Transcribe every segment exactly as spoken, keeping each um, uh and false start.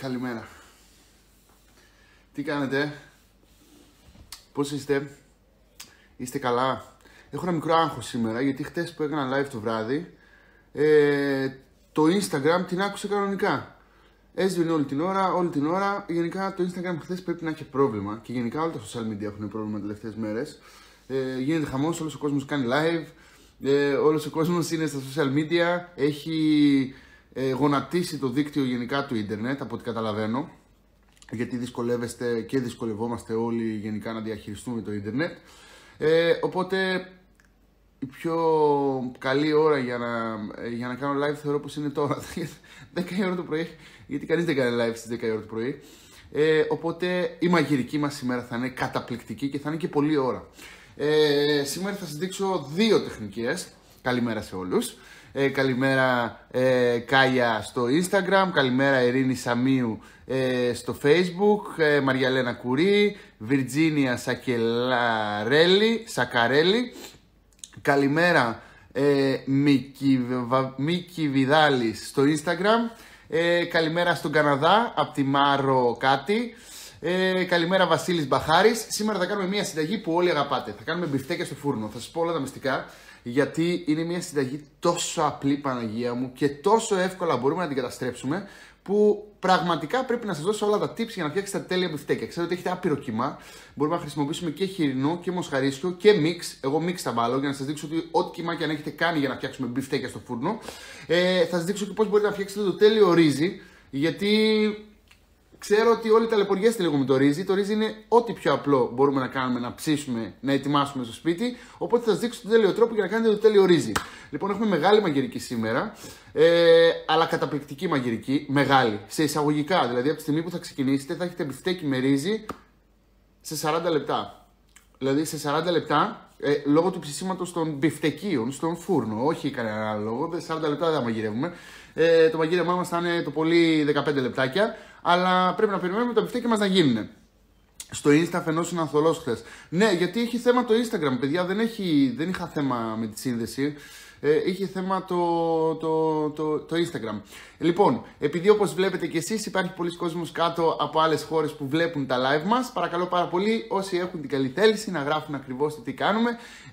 καλημέρα. Τι κάνετε, πώς είστε, είστε καλά? Έχω ένα μικρό άγχος σήμερα, γιατί χτες που έκανα live το βράδυ, ε, το Instagram την άκουσε κανονικά. Έσβηνε όλη την ώρα, όλη την ώρα. Γενικά το Instagram χθες πρέπει να έχει πρόβλημα. Και γενικά όλα τα social media έχουν πρόβλημα τις τελευταίες μέρες. Ε, γίνεται χαμός, όλος ο κόσμος κάνει live. Ε, όλος ο κόσμος είναι στα social media. Έχει ε, γονατίσει το δίκτυο γενικά του ίντερνετ, από ό,τι καταλαβαίνω. Γιατί δυσκολεύεστε και δυσκολευόμαστε όλοι γενικά να διαχειριστούμε το ίντερνετ. Ε, οπότε η πιο καλή ώρα για να, για να κάνω live θεωρώ πως είναι τώρα, δέκα η ώρα το πρωί, γιατί κανείς δεν κάνει live στις δέκα η ώρα το πρωί. Ε, οπότε η μαγειρική μας σήμερα θα είναι καταπληκτική και θα είναι και πολλή ώρα. Ε, σήμερα θα σας δείξω δύο τεχνικές. Καλημέρα σε όλους. Ε, καλημέρα ε, Κάγια στο Instagram, καλημέρα Ειρήνη Σαμίου ε, στο Facebook, ε, Μαριαλένα Κουρί, Βιρτζίνια Σακελαρέλη, Σακαρέλη. Καλημέρα ε, Μίκη, Βα, Μίκη Βιδάλης στο Instagram. ε, Καλημέρα στον Καναδά από τη Μάρο κάτι. ε, Καλημέρα Βασίλης Μπαχάρης. Σήμερα θα κάνουμε μια συνταγή που όλοι αγαπάτε. Θα κάνουμε μπιφτέκια στο φούρνο. Θα σας πω όλα τα μυστικά, γιατί είναι μια συνταγή τόσο απλή, Παναγία μου, και τόσο εύκολα μπορούμε να την καταστρέψουμε, που πραγματικά πρέπει να σας δώσω όλα τα tips για να φτιάξετε τα τέλεια μπιφτέκια. Ξέρω ότι έχετε άπειρο κύμα. Μπορούμε να χρησιμοποιήσουμε και χοιρινό και μοσχαρίσιο και μίξ. Εγώ μίξ θα βάλω για να σας δείξω ότι ό,τι κύμα και αν έχετε κάνει για να φτιάξουμε μπιφτέκια στο φούρνο. Ε, θα σας δείξω και πώς μπορείτε να φτιάξετε το τέλειο ρύζι. Γιατί ξέρω ότι όλοι ταλαιπωριέστε λίγο με το ρύζι. Το ρύζι είναι ό,τι πιο απλό μπορούμε να κάνουμε, να ψήσουμε, να ετοιμάσουμε στο σπίτι. Οπότε θα σας δείξω τον τέλειο τρόπο για να κάνετε το τέλειο ρύζι. Λοιπόν, έχουμε μεγάλη μαγειρική σήμερα, ε, αλλά καταπληκτική μαγειρική. Μεγάλη, σε εισαγωγικά. Δηλαδή, από τη στιγμή που θα ξεκινήσετε, θα έχετε μπιφτέκι με ρύζι σε σαράντα λεπτά. Δηλαδή, σε σαράντα λεπτά, ε, λόγω του ψησίματος των μπιφτεκίων στον φούρνο. Όχι κανένα άλλο λόγο. σαράντα λεπτά δεν θα μαγειρεύουμε. Ε, το μαγείρεμά μας θα είναι το πολύ δεκαπέντε λεπτάκια. Αλλά πρέπει να περιμένουμε τα μπιφτέκια μας να γίνουν. Στο Insta φαινόσουν ανθολός χθες. Ναι, γιατί έχει θέμα το Instagram, παιδιά. Δεν, έχει, δεν είχα θέμα με τη σύνδεση. Ε, είχε θέμα το, το, το, το Instagram. Λοιπόν, επειδή όπως βλέπετε και εσείς υπάρχει πολλοί κόσμος κάτω από άλλες χώρες που βλέπουν τα live μας, παρακαλώ πάρα πολύ όσοι έχουν την καλή θέληση να γράφουν ακριβώς το τι κάνουμε.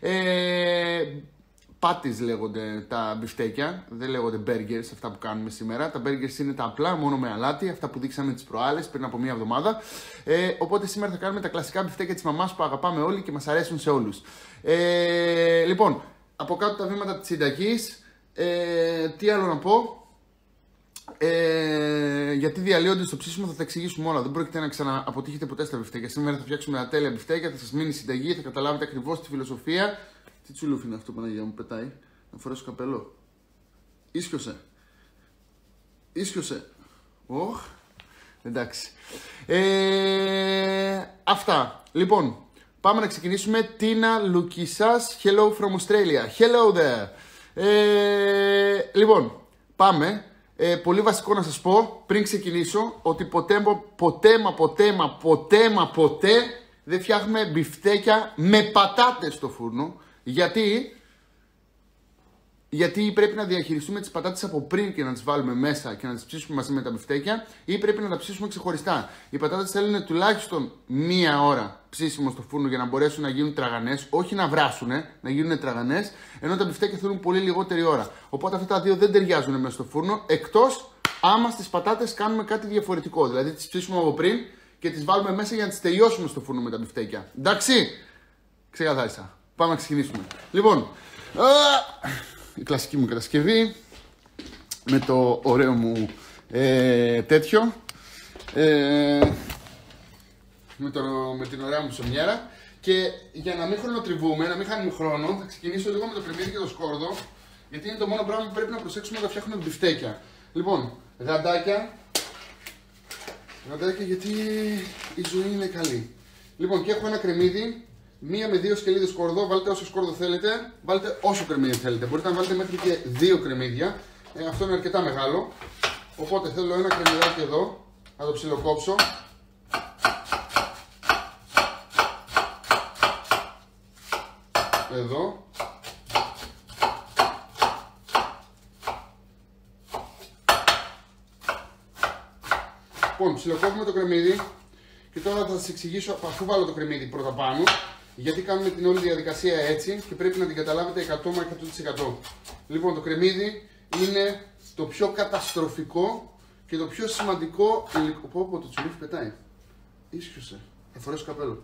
Ε, Patties λέγονται τα μπιφτέκια, δεν λέγονται burgers αυτά που κάνουμε σήμερα. Τα burgers είναι τα απλά, μόνο με αλάτι, αυτά που δείξαμε τις προάλλες πριν από μία εβδομάδα. Ε, οπότε σήμερα θα κάνουμε τα κλασικά μπιφτέκια της μαμάς που αγαπάμε όλοι και μας αρέσουν σε όλους. Ε, λοιπόν, από κάτω τα βήματα της συνταγής. Ε, τι άλλο να πω. Ε, γιατί διαλύονται στο ψήσιμο, θα τα εξηγήσουμε όλα. Δεν πρόκειται να ξανααποτύχετε ποτέ στα μπιφτέκια. Σήμερα θα φτιάξουμε τα τέλεια μπιφτέκια, θα σας μείνει η συνταγή, θα καταλάβετε ακριβώς τη φιλοσοφία. Τι τσουλούφι είναι αυτό, Παναγία μου, πετάει. Να φορέσω καπέλο. Ίσιοσε. Ίσιοσε. Οχ. Εντάξει. Ε, αυτά. Λοιπόν, πάμε να ξεκινήσουμε. Τίνα Λουκισάς, hello from Australia. Hello there. Ε, λοιπόν, πάμε. Ε, πολύ βασικό να σας πω, πριν ξεκινήσω, ότι ποτέ, ποτέ, μα ποτέ, μα ποτέ, μα ποτέ δεν φτιάχνουμε μπιφτέκια με πατάτες στο φούρνο. Γιατί, γιατί πρέπει να διαχειριστούμε τις πατάτες από πριν και να τις βάλουμε μέσα και να τις ψήσουμε μαζί με τα μπιφτέκια, ή πρέπει να τα ψήσουμε ξεχωριστά. Οι πατάτες θέλουν τουλάχιστον μία ώρα ψήσιμο στο φούρνο για να μπορέσουν να γίνουν τραγανές, όχι να βράσουν, να γίνουν τραγανές, ενώ τα μπιφτέκια θέλουν πολύ λιγότερη ώρα. Οπότε αυτά τα δύο δεν ταιριάζουν μέσα στο φούρνο, εκτός άμα στις πατάτες κάνουμε κάτι διαφορετικό. Δηλαδή τις ψήσουμε από πριν και τις βάλουμε μέσα για να τις τελειώσουμε στο φούρνο με τα μπιφτέκια. Εντάξει, ξεκαθάρισα. Πάμε να ξεκινήσουμε. Λοιπόν, α, η κλασική μου κατασκευή με το ωραίο μου ε, τέτοιο, ε, με, το, με την ωραία μου ψωμιέρα, και για να μην χρονοτριβούμε, να μην χάνουμε χρόνο, θα ξεκινήσω λίγο με το κρεμμύδι και το σκόρδο, γιατί είναι το μόνο πράγμα που πρέπει να προσέξουμε όταν φτιάχνουμε μπιφτέκια. Λοιπόν, γαντάκια, γαντάκια γιατί η ζωή είναι καλή. Λοιπόν, και έχω ένα κρεμμύδι. Μία με δύο σκελίδες σκόρδο, βάλτε όσο σκόρδο θέλετε, βάλτε όσο κρεμμύδι θέλετε. Μπορείτε να βάλετε μέχρι και δύο κρεμμύδια. Ε, αυτό είναι αρκετά μεγάλο. Οπότε θέλω ένα κρεμμυδάκι εδώ, να το ψιλοκόψω. Εδώ. Λοιπόν, ψιλοκόβουμε το κρεμμύδι και τώρα θα σας εξηγήσω αφού βάλω το κρεμμύδι πρώτα πάνω. Γιατί κάνουμε την όλη διαδικασία έτσι και πρέπει να την καταλάβετε εκατό με εκατό τοις εκατό. Λοιπόν, το κρεμμύδι είναι το πιο καταστροφικό και το πιο σημαντικό υλικό. Πω πω, το τσουλούφι πετάει. Ίσχυσε. Θα φορέσω καπέλο.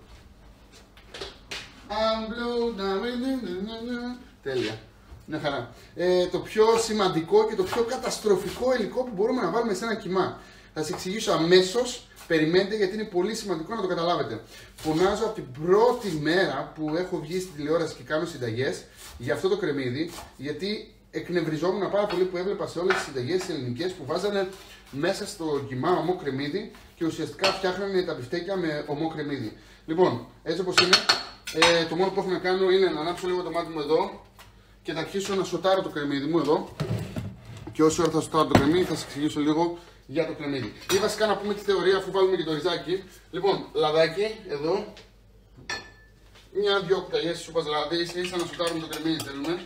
Τέλεια. Μια χαρά. Ε, το πιο σημαντικό και το πιο καταστροφικό υλικό που μπορούμε να βάλουμε σε ένα κιμά. Θα σας εξηγήσω αμέσως. Περιμένετε γιατί είναι πολύ σημαντικό να το καταλάβετε. Φωνάζω από την πρώτη μέρα που έχω βγει στη τηλεόραση και κάνω συνταγές για αυτό το κρεμμύδι, γιατί εκνευριζόμουν πάρα πολύ που έβλεπα σε όλες τις συνταγές ελληνικές που βάζανε μέσα στο κιμά ομό κρεμμύδι και ουσιαστικά φτιάχνανε τα μπιφτέκια με ομό κρεμμύδι. Λοιπόν, έτσι όπως είναι, ε, το μόνο που έχω να κάνω είναι να ανάψω λίγο το μάτι μου εδώ και θα αρχίσω να σοτάρω το κρεμμύδι μου εδώ. Και όσο ώρα θα σοτάρω το κρεμμύδι θα σας εξηγήσω λίγο για το κρεμμύδι. Ή βασικά να πούμε τη θεωρία αφού βάλουμε και το ριζάκι. Λοιπόν, λαδάκι εδώ. Μια-δυο κουταλιές σούπας λάδι, ίσα να σοτάρουμε το κρεμμύδι θέλουμε.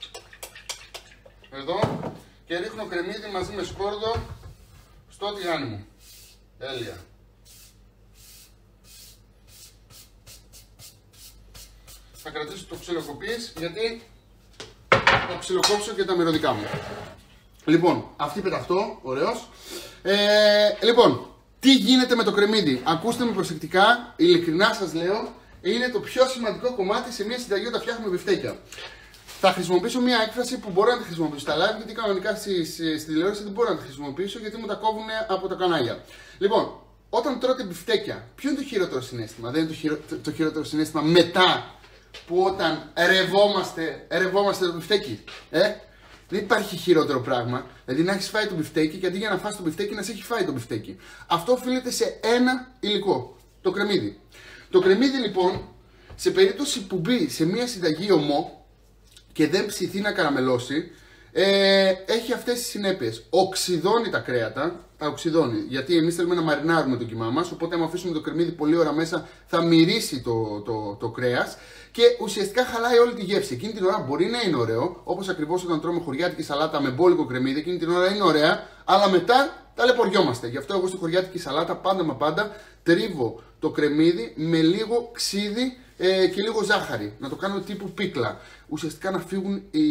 Εδώ. Και ρίχνω κρεμμύδι μαζί με σκόρδο στο τηγάνι μου. Τέλεια. Θα κρατήσω το ξυλοκοπής γιατί θα ξυλοκόψω και τα μυρωδικά μου. Λοιπόν, αυτή πεταυτό, ωραίος. Ε, λοιπόν, τι γίνεται με το κρεμμύδι. Ακούστε με προσεκτικά, ειλικρινά σας λέω, είναι το πιο σημαντικό κομμάτι σε μια συνταγή όταν φτιάχνουμε μπιφτέκια. Θα χρησιμοποιήσω μια έκφραση που μπορώ να τη χρησιμοποιήσω στα live, γιατί κανονικά στη, στη τηλεόραση δεν μπορώ να τη χρησιμοποιήσω γιατί μου τα κόβουν από τα κανάλια. Λοιπόν, όταν τρώτε μπιφτέκια, ποιο είναι το χειρότερο συναίσθημα? Δεν είναι το, χειρο, το, το χειρότερο συναίσθημα μετά που όταν ρευόμαστε, ρευόμαστε το μπιφτέκι. Ε? Δεν υπάρχει χειρότερο πράγμα. Δηλαδή να έχει φάει το μπιφτέκι και αντί για να φας το μπιφτέκι να σε έχει φάει το μπιφτέκι. Αυτό οφείλεται σε ένα υλικό. Το κρεμμύδι. Το κρεμμύδι λοιπόν, σε περίπτωση που μπει σε μια συνταγή ομό και δεν ψηθεί να καραμελώσει, ε, έχει αυτές τις συνέπειες. Οξυδώνει τα κρέατα. Τα οξυδώνει. Γιατί εμείς θέλουμε να μαρινάρουμε το κιμά μας. Οπότε, αν αφήσουμε το κρεμμύδι πολλή ώρα μέσα, θα μυρίσει το, το, το κρέας και ουσιαστικά χαλάει όλη τη γεύση. Εκείνη την ώρα μπορεί να είναι ωραίο, όπως ακριβώς όταν τρώμε χωριάτικη σαλάτα με μπόλικο κρεμμύδι. Εκείνη την ώρα είναι ωραία, αλλά μετά ταλαιπωριόμαστε. Γι' αυτό εγώ στη χωριάτικη σαλάτα πάντα μα πάντα τρίβω το κρεμμύδι με λίγο ξύδι ε, και λίγο ζάχαρη. Να το κάνω τύπου πίκλα. Ουσιαστικά να φύγουν οι,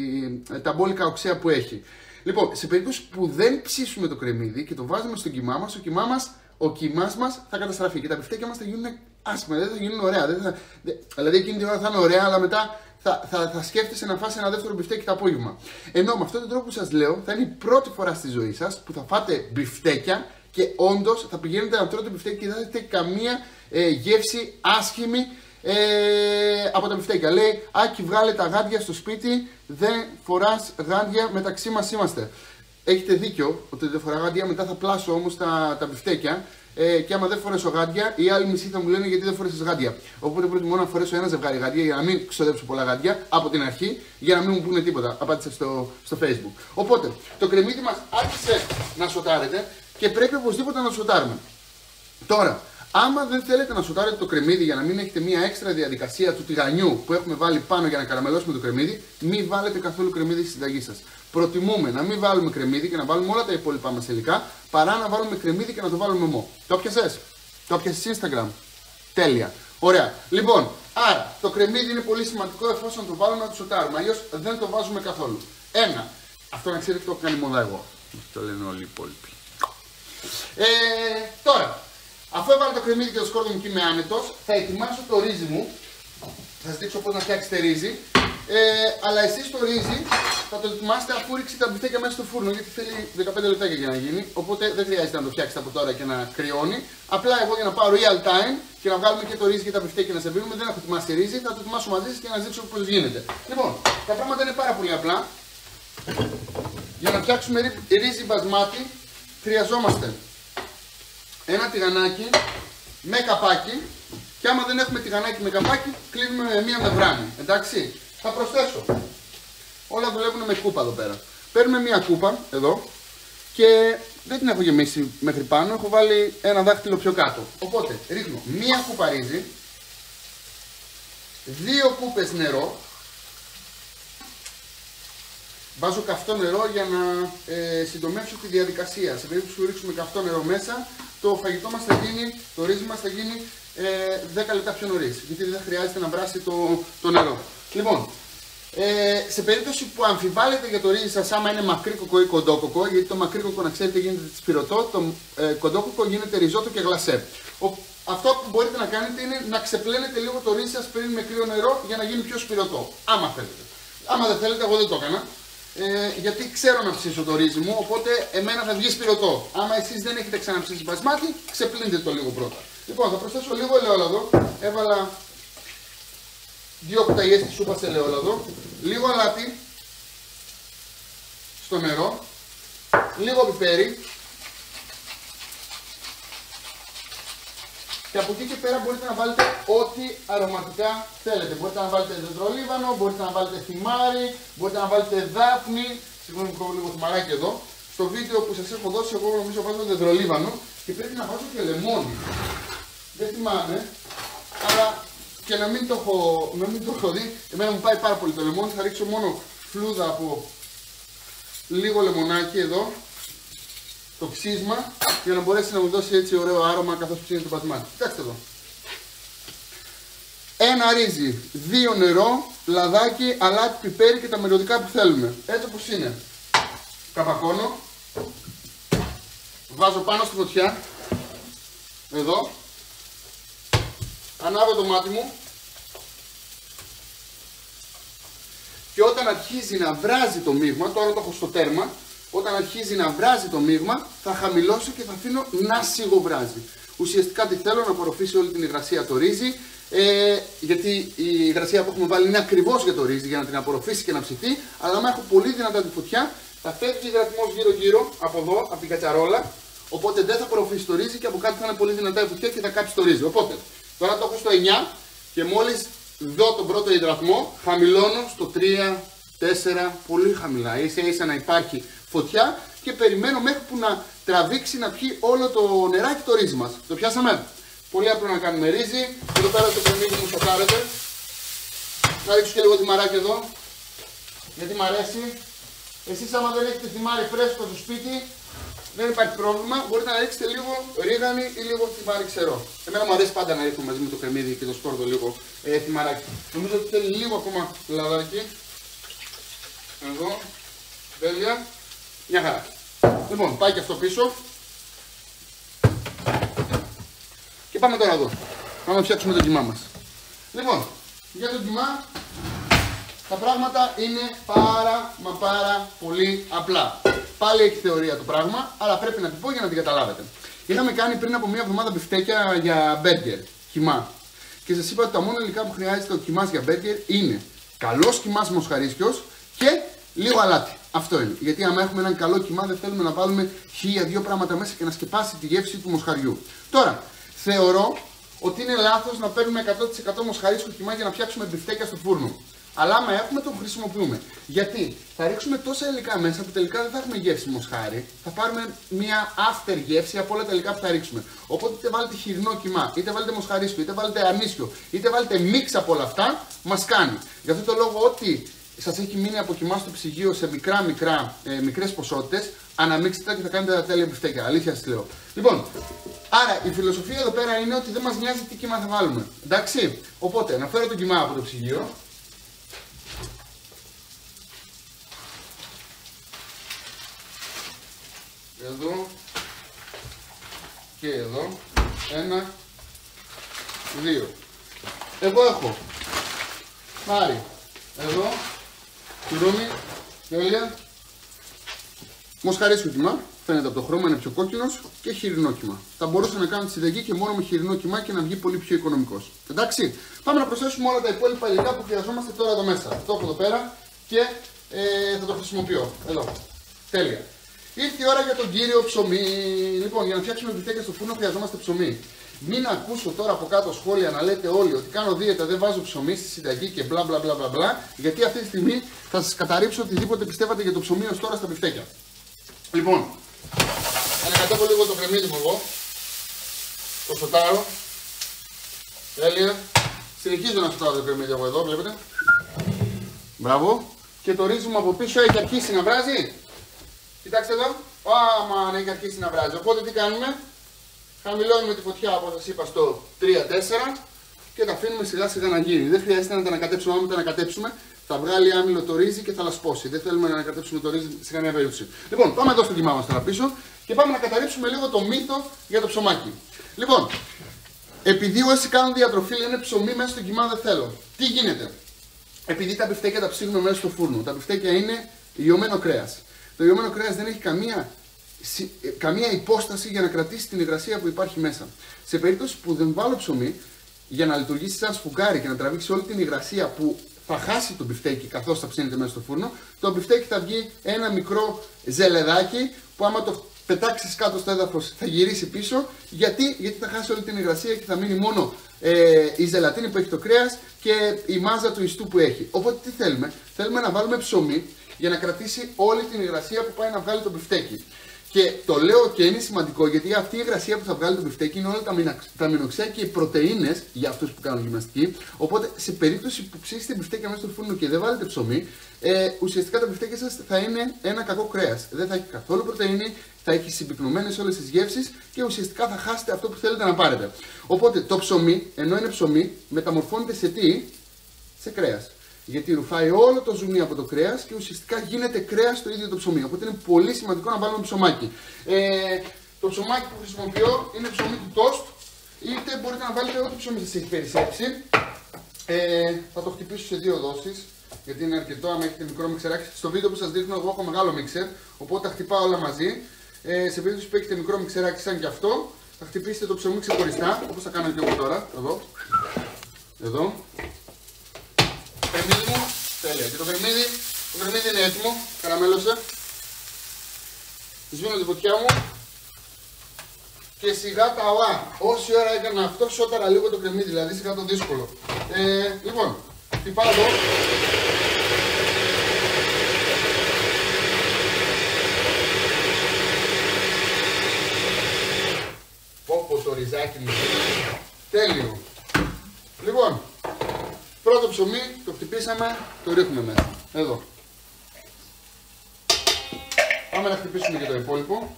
τα μπόλικα οξέα που έχει. Λοιπόν, σε περίπτωση που δεν ψήσουμε το κρεμμύδι και το βάζουμε στο κιμά μας, ο κιμά μας, ο κιμάς μας θα καταστραφεί και τα μπιφτέκια μας θα γίνουν άσχημα, δεν θα γίνουν ωραία. Δεν θα, δε, δηλαδή εκείνη την ώρα θα είναι ωραία, αλλά μετά θα, θα, θα σκέφτεσαι να φας ένα δεύτερο μπιφτέκι το απόγευμα. Ενώ με αυτόν τον τρόπο που σας λέω θα είναι η πρώτη φορά στη ζωή σας που θα φάτε μπιφτέκια και όντως θα πηγαίνετε να τρώτε μπιφτέκι και δεν θα έχετε καμία ε, γεύση άσχημη Ε, από τα μπιφτέκια. Λέει, Άκη, βγάλε τα γάντια στο σπίτι, δεν φοράς γάντια, μεταξύ μας είμαστε. Έχετε δίκιο ότι δεν φορά γάντια, μετά θα πλάσω όμως τα, τα μπιφτέκια ε, και άμα δεν φορέσω γάντια, οι άλλοι μισοί θα μου λένε γιατί δεν φορέσες γάντια. Οπότε προτιμώ να φορέσω ένα ζευγάρι γάντια για να μην ξοδέψω πολλά γάντια από την αρχή, για να μην μου πούνε τίποτα. Απάντησα στο, στο Facebook. Οπότε, το κρεμμύδι μας άρχισε να σοτάρεται και πρέπει οπωσδήποτε να το σοτάρουμε. Τώρα, άμα δεν θέλετε να σοτάρετε το κρεμμύδι για να μην έχετε μια έξτρα διαδικασία του τηγανιού που έχουμε βάλει πάνω για να καραμελώσουμε το κρεμμύδι, μην βάλετε καθόλου κρεμμύδι στη συνταγή σας. Προτιμούμε να μην βάλουμε κρεμμύδι και να βάλουμε όλα τα υπόλοιπά μας υλικά, παρά να βάλουμε κρεμμύδι και να το βάλουμε ομό. Το πιασες? Το πιασες Instagram? Τέλεια. Ωραία. Λοιπόν, άρα το κρεμμύδι είναι πολύ σημαντικό εφόσον το βάλουμε να το σοτάρουμε. Αλλιώς δεν το βάζουμε καθόλου. Ένα. Αυτό να ξέρετε το έχω κάνει μόδα εγώ. Το λένε όλοι οι υπόλοιποι. Ε, τώρα. Αφού έβαλα το κρεμμύδι και το σκόρδο μου και είμαι άνετος, θα ετοιμάσω το ρύζι μου. Θα σας δείξω πώς να φτιάξετε ρύζι. Ε, αλλά εσείς το ρύζι θα το ετοιμάσετε αφού ρίξετε τα μπιφτέκια μέσα στο φούρνο, γιατί θέλει δεκαπέντε λεπτάκια για να γίνει. Οπότε δεν χρειάζεται να το φτιάξετε από τώρα και να κρυώνει. Απλά εγώ για να πάω real time και να βγάλουμε και το ρύζι και τα μπιφτέκια να σερβίρουμε, δεν έχω ετοιμάσει ρύζι, θα το ετοιμάσω μαζί σας και να σας δείξω πώς γίνεται. Λοιπόν, τα πράγματα είναι πάρα πολύ απλά. Για να φτιάξουμε ρύζι μπασμάτι χρειαζόμαστε ένα τηγανάκι με καπάκι και άμα δεν έχουμε τηγανάκι με καπάκι κλείνουμε με μία μεμβράνη, εντάξει. Θα προσθέσω, όλα δουλεύουν με κούπα εδώ πέρα. Παίρνουμε μία κούπα εδώ και δεν την έχω γεμίσει μέχρι πάνω, έχω βάλει ένα δάχτυλο πιο κάτω. Οπότε ρίχνω μία κούπα ρύζι, δύο κούπες νερό, Βάζω καυτό νερό για να ε, συντομεύσω τη διαδικασία. Σε περίπτωση που ρίξουμε καυτό νερό μέσα, το φαγητό μας θα γίνει, το ρύζι μας θα γίνει ε, δέκα λεπτά πιο νωρίς. Γιατί δεν χρειάζεται να βράσει το, το νερό. Λοιπόν, ε, σε περίπτωση που αμφιβάλλετε για το ρύζι σας, άμα είναι μακρύκοκο ή κοντόκοκο, γιατί το μακρύκοκο να ξέρετε γίνεται σπυρωτό, το ε, κοντόκοκο γίνεται ριζότο και γλασέ. Ο, αυτό που μπορείτε να κάνετε είναι να ξεπλένετε λίγο το ρύζι σας πριν με κρύο νερό για να γίνει πιο σπυρωτό. Άμα θέλετε. Άμα δεν θέλετε, εγώ δεν το έκανα. Ε, γιατί ξέρω να ψήσω το ρύζι μου, οπότε εμένα θα βγει σπυρωτό. Άμα εσείς δεν έχετε ξαναψήσει μπασμάτι, ξεπλύνετε το λίγο πρώτα. Λοιπόν, θα προσθέσω λίγο ελαιόλαδο. Έβαλα δύο κουταλιές της σούπας ελαιόλαδο, λίγο αλάτι στο νερό, λίγο πιπέρι και από εκεί και πέρα μπορείτε να βάλετε ό,τι αρωματικά θέλετε. Μπορείτε να βάλετε δεντρολίβανο, μπορείτε να βάλετε θυμάρι, μπορείτε να βάλετε δάφνη. Συγγνώμη που έχω λίγο θυμαράκι εδώ. Στο βίντεο που σας έχω δώσει, εγώ νομίζω βάζω δεντρολίβανο και πρέπει να βάζω και λεμόνι. Δεν θυμάμαι, αλλά και να μην το έχω, να μην το έχω δει, εμένα μου πάει πάρα πολύ το λεμόνι. Θα ρίξω μόνο φλούδα από λίγο λεμονάκι εδώ, το ψήσμα, για να μπορέσει να μου δώσει έτσι ωραίο άρωμα καθώς ψήνει το μπασμάτι. Κοιτάξτε εδώ. Ένα ρύζι, δύο νερό, λαδάκι, αλάτι, πιπέρι και τα μυρωδικά που θέλουμε. Έτσι όπως είναι. Καπακώνω. Βάζω πάνω στη φωτιά. Εδώ. Ανάβω το μάτι μου. Και όταν αρχίζει να βράζει το μείγμα, τώρα το έχω στο τέρμα, όταν αρχίζει να βράζει το μείγμα, θα χαμηλώσω και θα αφήνω να σιγοβράζει. Ουσιαστικά τι θέλω, να απορροφήσει όλη την υγρασία το ρύζι, ε, γιατί η υγρασία που έχουμε βάλει είναι ακριβώς για το ρύζι, για να την απορροφήσει και να ψηθεί, αλλά άμα έχω πολύ δυνατά τη φωτιά, θα φεύγει υδρατισμός γύρω-γύρω, από εδώ, από την κατσαρόλα, οπότε δεν θα απορροφήσει το ρύζι και από κάτω θα είναι πολύ δυνατά η φωτιά και θα κάψει το ρύζι. Οπότε, τώρα το έχω στο εννιά και μόλις δω τον πρώτο υδρατμό, χαμηλώνω στο τρία, τέσσερα, πολύ χαμηλά, ίσα ίσα να υπάρχει φωτιά και περιμένω μέχρι που να τραβήξει, να πιει όλο το νεράκι το ρύζι μας. Το πιάσαμε. Πολύ απλό να κάνουμε ρύζι. Εδώ πέρα το κρεμμύδι μου σοκάρεται. Να ρίξω και λίγο θυμαράκι εδώ, γιατί μ' αρέσει. Εσείς άμα δεν έχετε θυμάρι φρέσκο στο σπίτι, δεν υπάρχει πρόβλημα. Μπορείτε να ρίξετε λίγο ρίγανη ή λίγο θυμάρι ξερό. Εμένα μου αρέσει πάντα να ρίχνω μαζί με το κρεμμύδι και το σκόρδο λίγο ε, θυμαράκι. Νομίζω ότι θέλει λίγο ακόμα λαδάκι. Εδώ. Τέλεια. Μια χαρά. Λοιπόν, πάει και αυτό πίσω. Και πάμε τώρα εδώ. Πάμε να φτιάξουμε το κιμά μας. Λοιπόν, για το κιμά τα πράγματα είναι πάρα μα πάρα πολύ απλά. Πάλι έχει θεωρία το πράγμα, αλλά πρέπει να την πω για να την καταλάβετε. Είχαμε κάνει πριν από μία εβδομάδα μπιφτέκια για μπέργκερ, κιμά. Και σας είπα ότι τα μόνο υλικά που χρειάζεται ο κιμάς για μπέργκερ είναι καλός κιμάς μοσχαρίσκιος και λίγο αλάτι. Αυτό είναι. Γιατί άμα έχουμε έναν καλό κιμά, δεν θέλουμε να βάλουμε χίλια δύο πράγματα μέσα και να σκεπάσει τη γεύση του μοσχαριού. Τώρα, θεωρώ ότι είναι λάθος να παίρνουμε εκατό τοις εκατό μοσχαρίσιο κιμά για να φτιάξουμε μπιφτέκια στο φούρνο. Αλλά άμα έχουμε, το χρησιμοποιούμε. Γιατί θα ρίξουμε τόσα υλικά μέσα που τελικά δεν θα έχουμε γεύση μοσχάρι. Θα πάρουμε μια after γεύση από όλα τα υλικά που θα ρίξουμε. Οπότε είτε βάλετε χοιρινό κιμά, είτε βάλετε μοσχαρίσιο, είτε βάλετε ανίσιο, είτε βάλετε μίξ από όλα αυτά, μας κάνει. Γι' αυτό το λόγο, ό,τι σας έχει μείνει από κιμά στο ψυγείο σε μικρά μικρά ε, μικρές ποσότητες, αναμίξτε τα και θα κάνετε τα τέλεια μπιφτέκια. Αλήθεια σας λέω. Λοιπόν, άρα η φιλοσοφία εδώ πέρα είναι ότι δεν μας νοιάζει τι κιμά θα βάλουμε. Εντάξει, οπότε να φέρω το κιμά από το ψυγείο. Εδώ και εδώ. Ένα, δύο. Εγώ έχω πάρει εδώ τυρούμι, τέλεια, μοσχαρίσιο κιμά, φαίνεται από το χρώμα, είναι πιο κόκκινος, και χοιρινό κιμά. Θα μπορούσα να κάνω τη συνταγή και μόνο με χοιρινό κιμά και να βγει πολύ πιο οικονομικός. Εντάξει, πάμε να προσθέσουμε όλα τα υπόλοιπα υλικά που χρειαζόμαστε τώρα εδώ μέσα. Το έχω εδώ πέρα και ε, θα το χρησιμοποιώ. Εδώ. Τέλεια. Ήρθε η ώρα για τον κύριο ψωμί. Λοιπόν, για να φτιάξουμε μπιφτέκια στο φούρνο χρειαζόμαστε ψωμί. Μην ακούσω τώρα από κάτω σχόλια να λέτε όλοι ότι κάνω δίαιτα, δεν βάζω ψωμί στη συνταγή και μπλα μπλα μπλα μπλα, γιατί αυτή τη στιγμή θα σας καταρρύψω οτιδήποτε πιστεύατε για το ψωμί ως τώρα στα μπιφτέκια. Λοιπόν, ανακατεύω λίγο το κρεμμύδι μου εγώ. Το σοτάρω. Τέλεια. Συνεχίζω να σοτάρω το κρεμμύδι εγώ εδώ, βλέπετε. Μπράβο. Και το ρύζι μου από πίσω έχει αρχίσει να βράζει. Κοιτάξτε εδώ. Άμα έχει αρχίσει να βράζει. Οπότε τι κάνουμε. Χαμηλώνουμε τη φωτιά όπως σας είπα στο τρία τέσσερα και τα αφήνουμε σιγά σιγά να γίνει. Δεν χρειάζεται να τα ανακατέψουμε. Άμα τα ανακατέψουμε θα βγάλει άμυλο το ρύζι και θα λασπώσει. Δεν θέλουμε να ανακατέψουμε το ρύζι σε καμία περίπτωση. Λοιπόν, πάμε εδώ στο κιμά μας τώρα πίσω και πάμε να καταρρύψουμε λίγο το μύθο για το ψωμάκι. Λοιπόν, επειδή όσοι κάνουν διατροφή λένε ψωμί μέσα στο κιμά δεν θέλω. Τι γίνεται. Επειδή τα μπιφτέκια τα ψήνουμε μέσα στο φούρνο. Τα μπιφτέκια είναι λιωμένο κρέας. Το λιωμένο κρέας δεν έχει καμία, καμία υπόσταση για να κρατήσει την υγρασία που υπάρχει μέσα. Σε περίπτωση που δεν βάλω ψωμί, για να λειτουργήσει σαν σφουγγάρι και να τραβήξει όλη την υγρασία που θα χάσει το μπιφτέκι καθώς θα ψήνεται μέσα στο φούρνο, το μπιφτέκι θα βγει ένα μικρό ζελεδάκι που άμα το πετάξεις κάτω στο έδαφος θα γυρίσει πίσω. Γιατί, Γιατί θα χάσει όλη την υγρασία και θα μείνει μόνο ε, η ζελατίνη που έχει το κρέας και η μάζα του ιστού που έχει. Οπότε τι θέλουμε, θέλουμε να βάλουμε ψωμί για να κρατήσει όλη την υγρασία που πάει να βγάλει το μπιφτέκι. Και το λέω και είναι σημαντικό γιατί αυτή η υγρασία που θα βγάλει το μπιφτέκι είναι όλα τα, μηνα... τα αμινοξέα και οι πρωτεΐνες για αυτούς που κάνουν γυμναστική. Οπότε σε περίπτωση που ψήσετε μπιφτέκια μέσα στο φούρνο και δεν βάλετε ψωμί, ε, ουσιαστικά τα μπιφτέκια σας θα είναι ένα κακό κρέας. Δεν θα έχει καθόλου πρωτεΐνη, θα έχει συμπυκνωμένες όλες τις γεύσεις και ουσιαστικά θα χάσετε αυτό που θέλετε να πάρετε. Οπότε το ψωμί, ενώ είναι ψωμί, μεταμορφώνεται σε τι? Σε κρέας. Γιατί ρουφάει όλο το ζουμί από το κρέας και ουσιαστικά γίνεται κρέας στο ίδιο το ψωμί. Οπότε είναι πολύ σημαντικό να βάλουμε ψωμάκι. Ε, το ψωμάκι που χρησιμοποιώ είναι ψωμί του toast, είτε μπορείτε να βάλετε ό,τι ψωμί σας έχει περισσέψει. Ε, θα το χτυπήσω σε δύο δόσεις, γιατί είναι αρκετό. Αν έχετε μικρό μιξεράκι, στο βίντεο που σας δείχνω, εγώ έχω μεγάλο μίξερ, οπότε τα χτυπάω όλα μαζί. Ε, σε περίπτωση που έχετε μικρό μιξεράκι σαν και αυτό, θα χτυπήσετε το ψωμί ξεχωριστά, όπως θα κάνω και εγώ τώρα. Εδώ. Εδώ. Βερμίδι μου, τέλεια. Και το βερμίδι, το βερμίδι είναι έτοιμο, καραμέλωσε. Σβήνω τη φωτιά μου και σιγά τα οά. Όση ώρα έκανα αυτό, σώταρα λίγο το κρεμμύδι, δηλαδή σιγά το δύσκολο. Ε, λοιπόν, χτυπάω εδώ. Πω το ριζάκι μου. Τέλειο. Λοιπόν, πρώτο ψωμί, το χτυπήσαμε, το ρίχνουμε μέσα. Εδώ. Πάμε να χτυπήσουμε και το υπόλοιπο.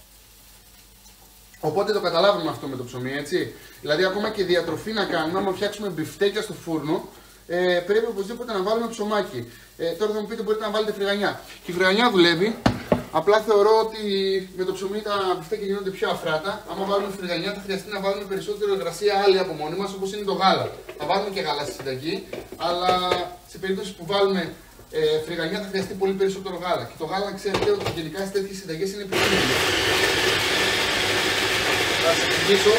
Οπότε το καταλάβουμε αυτό με το ψωμί, έτσι. Δηλαδή, ακόμα και διατροφή να κάνουμε, άμα φτιάξουμε μπιφτέκια στο φούρνο, ε, πρέπει οπωσδήποτε να βάλουμε ψωμάκι. Ε, τώρα θα μου πείτε, μπορείτε να βάλετε φρυγανιά. Και η φρυγανιά δουλεύει. Απλά θεωρώ ότι με το ψωμί τα μπιφτέκια γίνονται πιο αφράτα. Άμα βάλουμε φρυγανιά, θα χρειαστεί να βάλουμε περισσότερο υγρασία άλλη από μόνοι μας, όπως είναι το γάλα. Θα βάλουμε και γάλα στη συνταγή, αλλά σε περίπτωση που βάλουμε ε, φρυγανιά θα χρειαστεί πολύ περισσότερο γάλα. Και το γάλα, ξέρετε ότι γενικά σε τέτοιες συνταγές είναι επικίνδυνο. Θα σας εξηγήσω.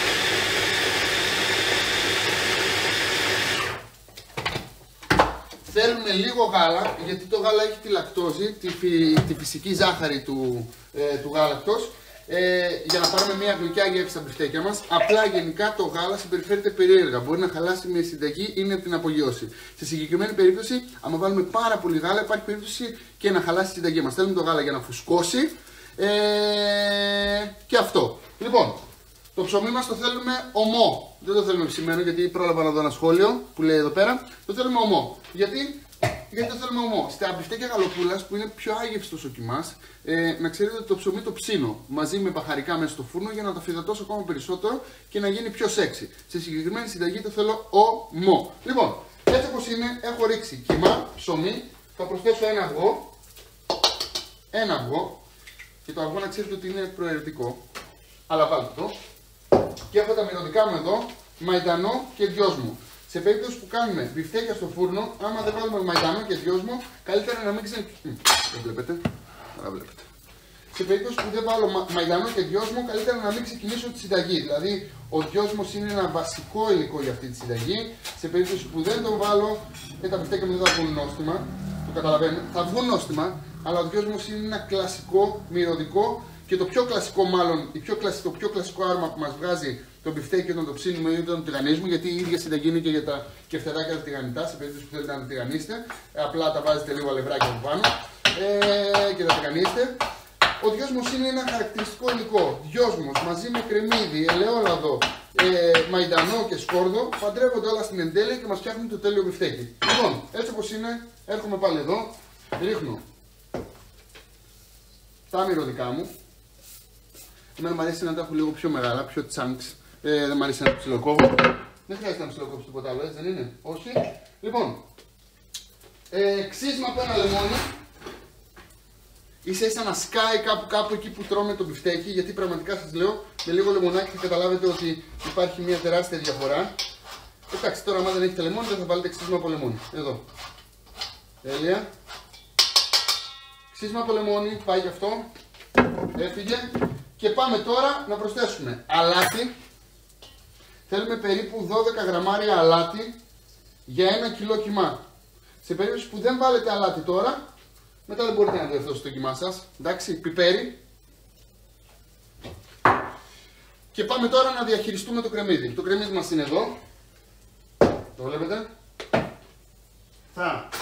Θέλουμε λίγο γάλα, γιατί το γάλα έχει τη λακτόζη, τη, φυ, τη φυσική ζάχαρη του, ε, του γάλακτος, ε, για να πάρουμε μια γλυκιά γεύση στα μπιφτέκια μας. Απλά γενικά το γάλα συμπεριφέρεται περίεργα. Μπορεί να χαλάσει μια συνταγή ή να την απογειώσει. Σε συγκεκριμένη περίπτωση, άμα βάλουμε πάρα πολύ γάλα, υπάρχει περίπτωση και να χαλάσει τη συνταγή μας. Θέλουμε το γάλα για να φουσκώσει ε, και αυτό. Λοιπόν, το ψωμί μας το θέλουμε ομό. Δεν το θέλουμε ψημένο, γιατί πρόλαβα να δω ένα σχόλιο που λέει εδώ πέρα. Το θέλουμε ομό. Γιατί, γιατί το θέλουμε ομό. Στα μπιφτέκια γαλοπούλας, που είναι πιο άγευστος ο κιμάς, ε, να ξέρετε ότι το ψωμί το ψήνω μαζί με μπαχαρικά μέσα στο φούρνο για να το φυδατώσω ακόμα περισσότερο και να γίνει πιο σεξι. Σε συγκεκριμένη συνταγή το θέλω ομό. Λοιπόν, έτσι όπως είναι, έχω ρίξει κιμά, ψωμί, θα προσθέσω ένα αυγό. Ένα αυγό. Και το αυγό να ξέρετε ότι είναι προαιρετικό. Αλλά βάλτε το. Και έχω τα μυρωδικά μου εδώ, μαϊντανό και δυόσμο. Σε περίπτωση που κάνουμε μπιφτέκια στο φούρνο, άμα δεν βάλουμε μαϊντανό και δυόσμο, καλύτερα να μην ξε... Δεν βλέπετε. Άρα βλέπετε. Σε περίπτωση που δεν βάλω μα... μαϊντανό και δυόσμο, καλύτερα να μην ξεκινήσω τη συνταγή. Δηλαδή, ο δυόσμος είναι ένα βασικό υλικό για αυτή τη συνταγή. Σε περίπτωση που δεν τον βάλω, ε, τα μπιφτέκια μου δεν θα βγουν νόστιμα. Το καταλαβαίνετε. Θα βγουν νόστιμα, αλλά ο δυόσμος είναι ένα κλασικό μυρωδικό. Και το πιο κλασικό, μάλλον, η πιο κλασικό, το πιο κλασικό άρωμα που μας βγάζει το μπιφτέκι όταν το ψήνουμε ή όταν το τηγανίζουμε, γιατί η ίδια συνταγή είναι και για τα κεφτεδάκια τα τηγανιτά, σε περίπτωση που θέλετε να τα τηγανίσετε. Απλά τα βάζετε λίγο αλευράκι από πάνω ε, και τα τηγανίσετε. Ο δυόσμος είναι ένα χαρακτηριστικό υλικό. Δυόσμος μαζί με κρεμμύδι, ελαιόλαδο, ε, μαϊντανό και σκόρδο παντρεύονται όλα στην εντέλεια και μας φτιάχνουν το τέλειο μπιφτέκι. Λοιπόν, έτσι όπως είναι, έρχομαι πάλι εδώ, ρίχνω τα μυρωδικά μου. Εμένα μου αρέσει να τα έχω λίγο πιο μεγάλα, πιο chunks. Ε, δεν μου αρέσει να το ψιλοκόβω. Δεν χρειάζεται να ψιλοκόψω τίποτα άλλο, έτσι δεν είναι? Όχι. Λοιπόν, ε, ξύσμα από ένα λεμόνι. Ίσα ίσα να σκάει κάπου κάπου εκεί που τρώμε το μπιφτέκι, γιατί πραγματικά σας λέω, με λίγο λεμονάκι θα καταλάβετε ότι υπάρχει μια τεράστια διαφορά. Εντάξει, τώρα άμα δεν έχετε λεμόνι δεν θα βάλετε ξύσμα από λεμόνι. Εδώ. Τέλεια. Ξύσμα από λεμόνι, πάει και αυτό. Έφυγε. Και πάμε τώρα να προσθέσουμε αλάτι. Θέλουμε περίπου δώδεκα γραμμάρια αλάτι για ένα κιλό κιμά. Σε περίπτωση που δεν βάλετε αλάτι τώρα, μετά δεν μπορείτε να το δεχτώσετε στο κιμά σας. Εντάξει, πιπέρι. Και πάμε τώρα να διαχειριστούμε το κρεμμύδι. Το κρεμμύδι μας είναι εδώ. Το βλέπετε. Θα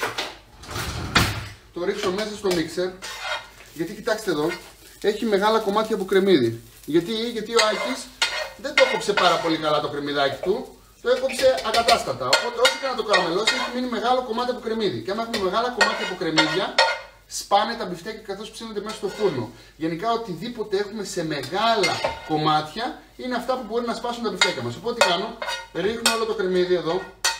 το ρίξω μέσα στο μίξερ. Γιατί κοιτάξτε εδώ, έχει μεγάλα κομμάτια από κρεμμύδι. Γιατί, γιατί ο Άκης δεν το έκοψε πάρα πολύ καλά το κρεμμυδάκι του. Το έκοψε ακατάστατα. Οπότε όσο και να το καραμελώσει, έχει μείνει μεγάλο κομμάτι από κρεμμύδι. Και άμα έχουμε μεγάλα κομμάτια από κρεμμύδια, σπάνε τα μπιφτέκια καθώς ψήνονται μέσα στο φούρνο. Γενικά οτιδήποτε έχουμε σε μεγάλα κομμάτια είναι αυτά που μπορεί να σπάσουν τα μπιφτέκια μας. Οπότε τι κάνω, ρίχνω όλο το κρεμμύδι εδώ.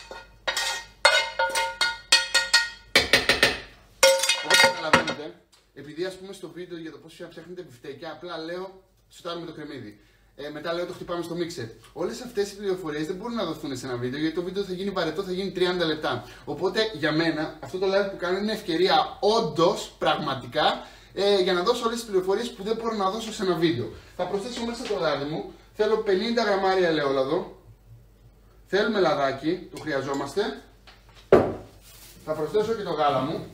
Όπως καταλαβαίνετε, επειδή ας πούμε στο βίντεο για το πώς φτιάχνετε μπιφτέκια, απλά λέω σουτάρουμε το κρεμμύδι. Ε, μετά λέω το χτυπάμε στο μίξερ. Όλες αυτές οι πληροφορίες δεν μπορούν να δοθούν σε ένα βίντεο, γιατί το βίντεο θα γίνει βαρετό, θα γίνει τριάντα λεπτά. Οπότε για μένα αυτό το live που κάνω είναι ευκαιρία όντως, πραγματικά, ε, για να δώσω όλες τις πληροφορίες που δεν μπορώ να δώσω σε ένα βίντεο. Θα προσθέσω μέσα το λάδι μου. Θέλω πενήντα γραμμάρια ελαιόλαδο. Θέλουμε λαδάκι, το χρειαζόμαστε. Θα προσθέσω και το γάλα μου.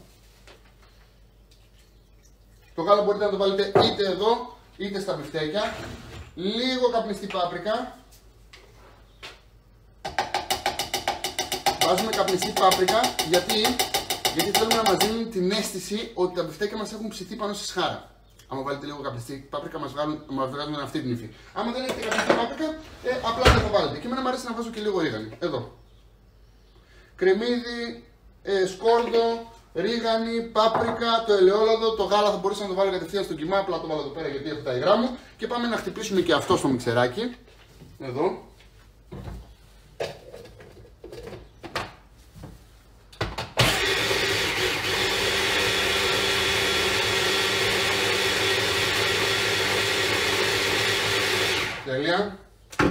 Το γάλα μπορείτε να το βάλετε είτε εδώ είτε στα μπιφτέκια. Λίγο καπνιστή πάπρικα. Βάζουμε καπνιστή πάπρικα γιατί, γιατί θέλουμε να μας δίνουν την αίσθηση ότι τα μπιφτέκια μας έχουν ψηθεί πάνω στη σχάρα. Άμα βάλετε λίγο καπνιστή πάπρικα μας βγάζουν, μας βγάζουν αυτή την υφή. Άμα δεν έχετε καπνιστή πάπρικα, ε, απλά δεν θα βάλετε. Και εμένα μου αρέσει να βάζω και λίγο ρίγανη. Εδώ. Κρεμμύδι, ε, σκόρδο, ρίγανη, πάπρικα, το ελαιόλαδο, το γάλα θα μπορούσα να το βάλω κατευθείαν στο κιμά, απλά το βάλω εδώ πέρα γιατί έχω τα υγρά μου. Και πάμε να χτυπήσουμε και αυτό στο μιξεράκι. Εδώ. Τέλεια.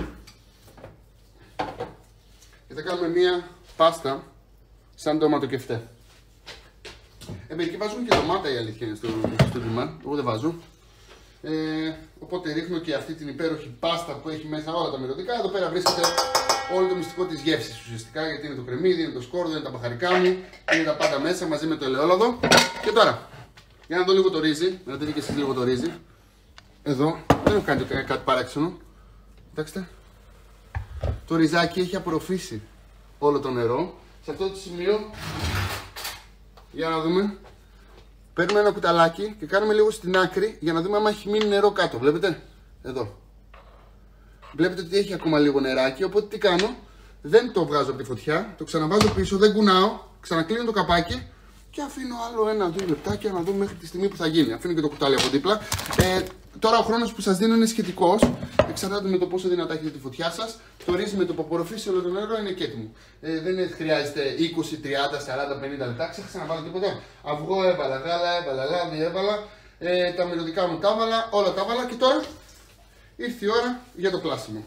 Και θα κάνουμε μία πάστα σαν ντοματοκεφτέ. Ε, μερικοί βάζουν και ντομάτα, η αλήθεια είναι στο, στο κιμά. Εγώ δεν βάζω. Ε, οπότε ρίχνω και αυτή την υπέροχη πάστα που έχει μέσα όλα τα μυρωδικά. Εδώ πέρα βρίσκεται όλο το μυστικό της γεύσης ουσιαστικά, γιατί είναι το κρεμμύδι, είναι το σκόρδο, είναι τα μπαχαρικά μου, είναι τα πάντα μέσα μαζί με το ελαιόλαδο. Και τώρα, για να δω λίγο το ρύζι, να δείτε και εσείς λίγο το ρύζι. Εδώ, δεν έχω κάνει κάτι παράξενο. Κοιτάξτε. Το ριζάκι έχει απορροφήσει όλο το νερό. Σε αυτό το σημείο, για να δούμε, παίρνουμε ένα κουταλάκι και κάνουμε λίγο στην άκρη για να δούμε αν έχει μείνει νερό κάτω. Βλέπετε, εδώ. Βλέπετε ότι έχει ακόμα λίγο νεράκι, οπότε τι κάνω, δεν το βγάζω από τη φωτιά, το ξαναβάζω πίσω, δεν κουνάω, ξανακλείνω το καπάκι και αφήνω άλλο ένα-δύο λεπτάκια να δω μέχρι τη στιγμή που θα γίνει. Αφήνω και το κουτάλι από δίπλα. Ε, τώρα ο χρόνος που σας δίνω είναι σχετικός, εξαρτάται με το πόσο δυνατά έχετε τη φωτιά σας. Το ρύζι με το που απορροφήσει όλο το νερό είναι και έτοιμο. Ε, δεν χρειάζεται είκοσι, τριάντα, σαράντα, πενήντα λεπτά, ξέχασα να βάλω τίποτα. Αυγό έβαλα, γάλα έβαλα, λάδι έβαλα, ε, τα μυρωδικά μου τα έβαλα, όλα τα έβαλα και τώρα ήρθε η ώρα για το πλάσιμο.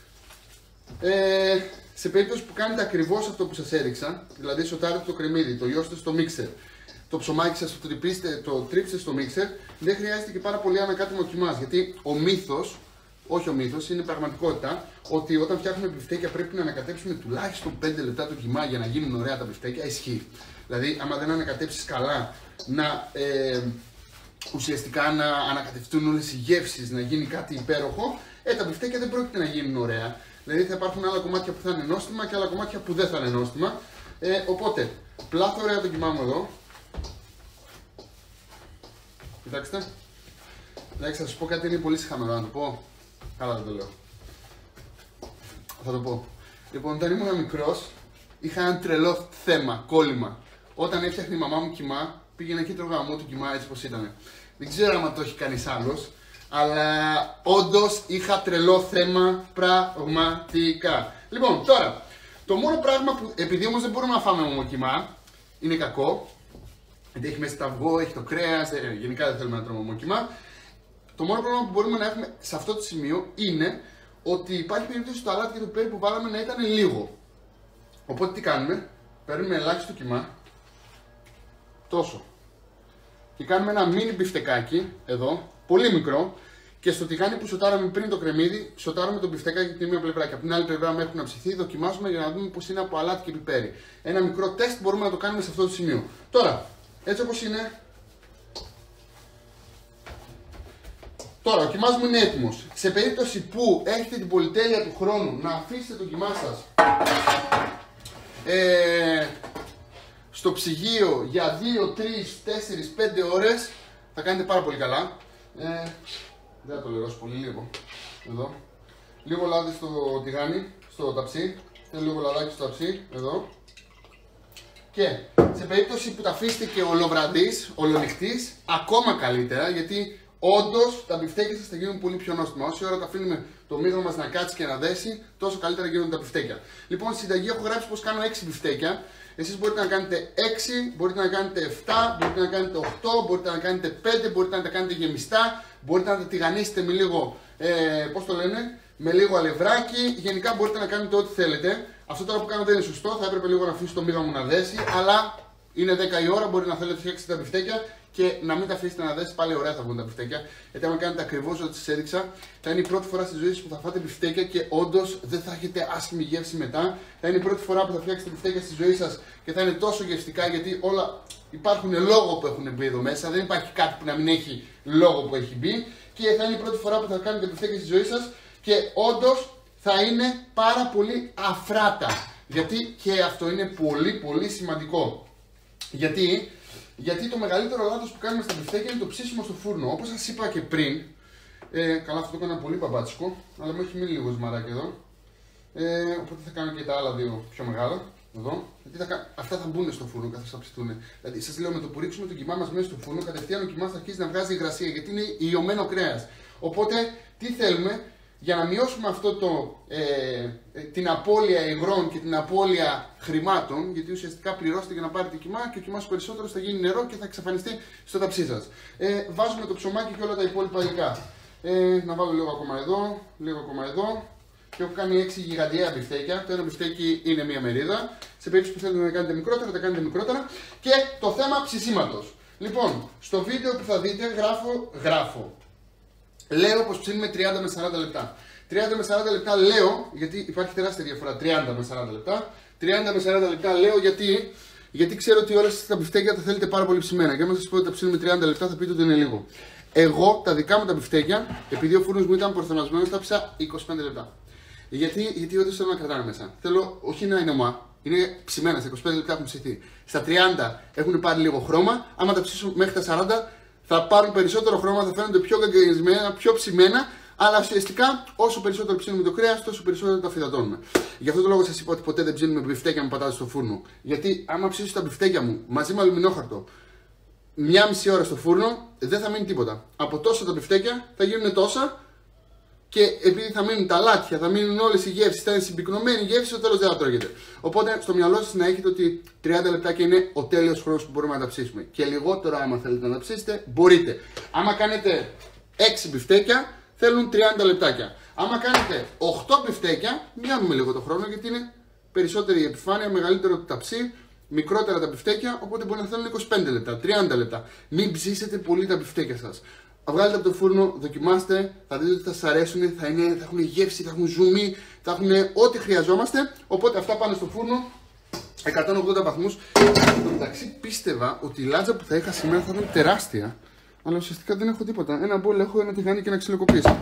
Ε, σε περίπτωση που κάνετε ακριβώς αυτό που σας έδειξα, δηλαδή σοτάρετε το κρεμμύδι, το λιώσετε στο μίξερ, το ψωμάκι σας το, τρυπήστε, το τρίψετε στο μίξερ, δεν χρειάζεται και πάρα πολύ ανακάτιμο κιμάς, γιατί ο μύθος, όχι ο μύθος, είναι πραγματικότητα, ότι όταν φτιάχνουμε μπιφτέκια πρέπει να ανακατέψουμε τουλάχιστον πέντε λεπτά το κιμά για να γίνουν ωραία τα μπιφτέκια. Ισχύει. Δηλαδή, άμα δεν ανακατέψεις καλά, να ε, ουσιαστικά να ανακατευτούν όλες οι γεύσεις, να γίνει κάτι υπέροχο, ε, τα μπιφτέκια δεν πρόκειται να γίνουν ωραία. Δηλαδή, θα υπάρχουν άλλα κομμάτια που θα είναι νόστιμα και άλλα κομμάτια που δεν θα είναι νόστιμα. Ε, οπότε, πλάθω ωραία το κιμά μου εδώ. Κοιτάξτε. Εντάξει, θα σας πω κάτι, είναι πολύ συχαμένο να το πω. Καλά δεν το λέω. Θα το πω. Λοιπόν, όταν ήμουν μικρός, είχα ένα τρελό θέμα, κόλλημα. όταν έφτιαχνε η μαμά μου κιμά, πήγαινε εκεί τρώγα μου του κιμά έτσι πως ήταν. Δεν ξέρω αν το έχει κανείς άλλος, αλλά όντως είχα τρελό θέμα πραγματικά. Λοιπόν, τώρα, το μόνο πράγμα που, επειδή όμως δεν μπορούμε να φάμε μομοκιμά, είναι κακό, γιατί έχει μέσα το αυγό, έχει το κρέας, γενικά δεν θέλουμε να τρώμε μομοκιμά. Το μόνο πρόβλημα που μπορούμε να έχουμε σε αυτό το σημείο είναι ότι υπάρχει περίπτωση το αλάτι και το πιπέρι που βάλαμε να ήταν λίγο. Οπότε τι κάνουμε, παίρνουμε ελάχιστο κιμά, τόσο. Και κάνουμε ένα μίνι μπιφτεκάκι, εδώ, πολύ μικρό, και στο τηγάνι που σοτάραμε πριν το κρεμμύδι, σοτάρουμε το μπιφτεκάκι από τη μία πλευρά και από την άλλη πλευρά μέχρι να ψηθεί, δοκιμάζουμε για να δούμε πώς είναι από αλάτι και πιπέρι. Ένα μικρό τεστ μπορούμε να το κάνουμε σε αυτό το σημείο. Τώρα, έτσι όπως είναι. Τώρα, ο κιμάς μου είναι έτοιμος. Σε περίπτωση που έχετε την πολυτέλεια του χρόνου να αφήσετε το κιμά σας ε, στο ψυγείο για δύο, τρεις, τέσσερις, πέντε ώρες, θα κάνετε πάρα πολύ καλά. Ε, δεν θα το λερώσω πολύ, λίγο. Εδώ. Λίγο λάδι στο τηγάνι, στο ταψί. Θέλω λίγο λαδάκι στο ταψί, εδώ. Και σε περίπτωση που τα αφήσετε και ολοβραδείς, ολονυχτής, ακόμα καλύτερα, γιατί όντως τα μπιφτέκια σας θα γίνουν πολύ πιο νόστιμα. Όση ώρα τα αφήνουμε το μείγμα μας να κάτσει και να δέσει, τόσο καλύτερα γίνονται τα μπιφτέκια. Λοιπόν, στη συνταγή έχω γράψει πως κάνω έξι μπιφτέκια. Εσείς μπορείτε να κάνετε έξι, μπορείτε να κάνετε επτά, μπορείτε να κάνετε οκτώ, μπορείτε να κάνετε πέντε, μπορείτε να τα κάνετε γεμιστά, μπορείτε να τα τηγανίσετε με λίγο, ε, πώς το λένε, με λίγο αλευράκι. Γενικά μπορείτε να κάνετε ό,τι θέλετε. Αυτό τώρα που κάνω δεν είναι σωστό, θα έπρεπε λίγο να αφήσω το μείγμα μου να δέσει, αλλά είναι δέκα η ώρα, μπορεί να θέλετε να φτιάξετε τα μπιφτέκια και να μην τα αφήσετε να δέσει, πάλι ωραία θα βγουν τα μπιφτέκια. Γιατί αν κάνετε ακριβώς ό,τι σας έδειξα, θα είναι η πρώτη φορά στη ζωή σας που θα φάτε μπιφτέκια και όντως δεν θα έχετε άσχημη γεύση μετά. Θα είναι η πρώτη φορά που θα φτιάξετε μπιφτέκια στη ζωή σας και θα είναι τόσο γευστικά, γιατί όλα υπάρχουν λόγο που έχουν μπει εδώ μέσα. Δεν υπάρχει κάτι που να μην έχει λόγο που έχει μπει. Και θα είναι η πρώτη φορά που θα κάνετε μπιφτέκια στη ζωή σας και όντως θα είναι πάρα πολύ αφράτα. Γιατί και αυτό είναι πολύ πολύ σημαντικό. Γιατί, γιατί το μεγαλύτερο λάθος που κάνουμε στα μπιφτέκια είναι το ψήσιμο στο φούρνο. Όπως σας είπα και πριν, ε, καλά αυτό το έκανα πολύ μπαμπάτσικο, αλλά μου έχει μείνει λίγο ζυμαράκι εδώ. Ε, οπότε θα κάνω και τα άλλα δύο πιο μεγάλα. Εδώ. Γιατί θα, αυτά θα μπουν στο φούρνο καθώς θα ψηθούν. Δηλαδή, σας λέω, με το που ρίξουμε το κιμά μας μέσα στο φούρνο, κατευθείαν ο κιμάς θα αρχίσει να βγάζει υγρασία, γιατί είναι ιωμένο κρέας. Οπότε, τι θέλουμε, για να μειώσουμε αυτό το, ε, την απώλεια υγρών και την απώλεια χρημάτων, γιατί ουσιαστικά πληρώσετε για να πάρετε κιμά και ο κιμάς περισσότερο θα γίνει νερό και θα εξαφανιστεί στο ταψί σας. Ε, βάζουμε το ψωμάκι και όλα τα υπόλοιπα υλικά. Ε, να βάλω λίγο ακόμα εδώ, λίγο ακόμα εδώ. Και έχω κάνει έξι γιγαντιαία μπιφτέκια. Το ένα μπιφτέκι είναι μία μερίδα. Σε περίπτωση που θέλετε να κάνετε μικρότερα, τα κάνετε μικρότερα. Και το θέμα ψησίματος. Λοιπόν, στο βίντεο που θα δείτε γράφω, γράφω. Λέω πως ψήνουμε τριάντα με σαράντα λεπτά. τριάντα με σαράντα λεπτά λέω, γιατί υπάρχει τεράστια διαφορά. τριάντα με σαράντα λεπτά. τριάντα με σαράντα λεπτά λέω γιατί, γιατί ξέρω ότι όλα σας τα μπιφτέκια τα θέλετε πάρα πολύ ψημένα. Και άμα σας πω ότι τα ψήνουμε τριάντα λεπτά, θα πείτε ότι είναι λίγο. Εγώ τα δικά μου τα μπιφτέκια, επειδή ο φούρνος μου ήταν προθερμασμένος, τα ψήσα είκοσι πέντε λεπτά. Γιατί, γιατί όντως θέλω να κρατάνε μέσα. Θέλω όχι να είναι ομά, είναι ψημένα, στα είκοσι πέντε λεπτά έχουν ψηθεί. Στα τριάντα έχουν πάρει λίγο χρώμα. Άμα τα ψήσω μέχρι τα σαράντα, θα πάρουν περισσότερο χρώμα, θα φαίνονται πιο γκαγκαρισμένα, πιο ψημένα. Αλλά ουσιαστικά, όσο περισσότερο ψήνουμε το κρέας, τόσο περισσότερο τα φυδατώνουμε. Γι' αυτό το λόγο σας είπα ότι ποτέ δεν ψήνουμε μπιφτέκια με πατάτες στο φούρνο. Γιατί άμα ψήσω τα μπιφτέκια μου μαζί με αλουμινόχαρτο μία μισή ώρα στο φούρνο, δεν θα μείνει τίποτα. Από τόσα τα μπιφτέκια θα γίνουν τόσα. Και επειδή θα μείνουν τα αλάτια, θα μείνουν όλες οι γεύσεις, θα είναι συμπυκνωμένη η γεύση, στο τέλος δεν θα τρώγεται. Οπότε στο μυαλό σας να έχετε ότι τριάντα λεπτάκια είναι ο τέλειος χρόνος που μπορούμε να τα ψήσουμε. Και λιγότερο, άμα θέλετε να τα ψήσετε, μπορείτε. Άμα κάνετε έξι μπιφτέκια, θέλουν τριάντα λεπτάκια. Άμα κάνετε οκτώ μπιφτέκια, μειώνουμε λίγο το χρόνο, γιατί είναι περισσότερη η επιφάνεια, μεγαλύτερο το ταψί, μικρότερα τα μπιφτέκια, οπότε μπορεί να θέλουν είκοσι πέντε λεπτά, τριάντα λεπτά. Μην ψήσετε πολύ τα μπιφτέκια σας. Βγάλετε από το φούρνο, δοκιμάστε, θα δείτε ότι θα σας αρέσουν, θα, είναι, θα έχουν γεύση, θα έχουν ζουμί, θα έχουν ό,τι χρειαζόμαστε. Οπότε αυτά πάνε στο φούρνο, εκατόν ογδόντα βαθμούς. Στο μεταξύ πίστευα ότι η λάτζα που θα είχα σήμερα θα ήταν τεράστια, αλλά ουσιαστικά δεν έχω τίποτα. Ένα μπολ έχω, ένα τηγάνι και ένα ξυλοκοπής.